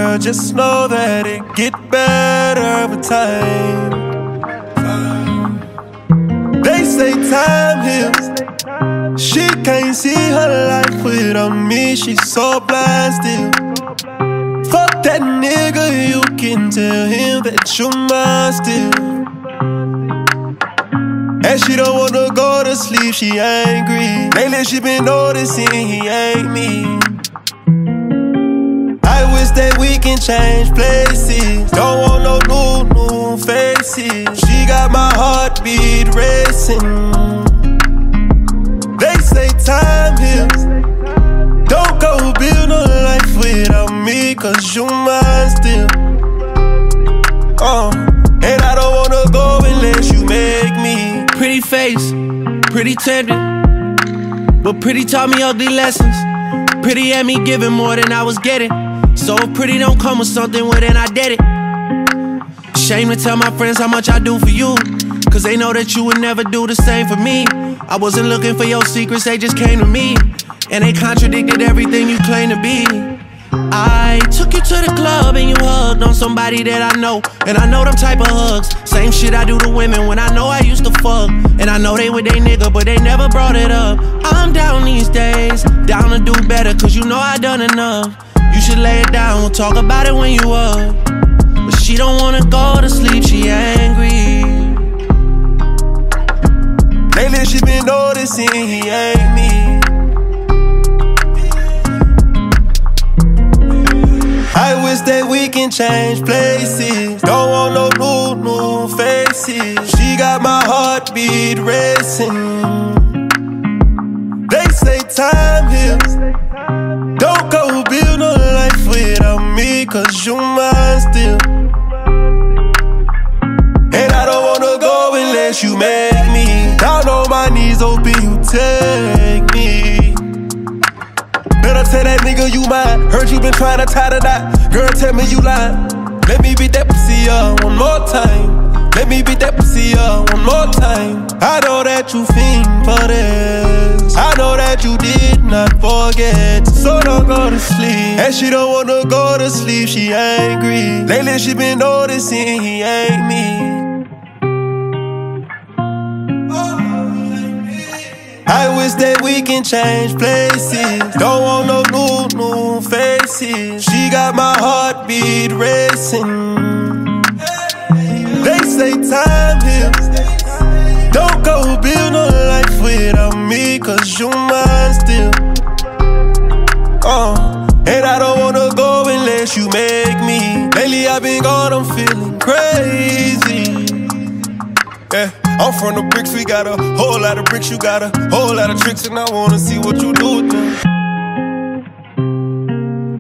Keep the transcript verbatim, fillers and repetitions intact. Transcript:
girl, just know that it get better with time. They say time heals. She can't see her life without me, she's so blasted. Fuck that nigga, you can tell him that you mine still. And she don't wanna go to sleep, she angry. Lately she been noticing he ain't me. I wish that we can change places. Don't want no new, new faces. She got my heartbeat racing. They say time heals. Don't go build no life without me, cause you mine still. Uh, and I don't wanna go unless you make me. Pretty face, pretty tempting, but pretty taught me ugly lessons. Pretty had me giving more than I was getting. So if pretty don't come with something, well then I did it. Shame to tell my friends how much I do for you, cause they know that you would never do the same for me. I wasn't looking for your secrets, they just came to me. And they contradicted everything you claim to be. I took you to the club and you hugged on somebody that I know. And I know them type of hugs, same shit I do to women when I know I used to fuck. And I know they with they nigga, but they never brought it up. I'm down these days, down to do better, cause you know I done enough. You should lay it down, we'll talk about it when you up. But she don't wanna go to sleep, she angry. Lately she been noticing he ain't me. I wish that we can change places. Don't want no new, new faces. She got my heartbeat racing. They say time heals. Don't go build no life without me, cause you mine still. And I don't wanna go unless you make me. Down on my knees, open, you take me. Better tell that nigga you mine. Heard you been trying to tie the knot. Girl, tell me you lying. Let me beat that pussy up one more time. Let me beat that pussy up one more time. I know that you fiend for this. I know that you did not forget. So don't go to sleep. And she don't wanna go to sleep, she angry. Lately she been noticing he ain't me. I wish that we can change places. Don't want no new, new faces. She got my heartbeat racing. They say time heals. Don't go build no life without me, cause you mine still. Uh, and I don't wanna go unless you make me. Lately I've been gone, I'm feeling crazy. Yeah, I'm from the bricks, we got a whole lot of bricks, you got a whole lot of tricks, and I wanna see what you do with them.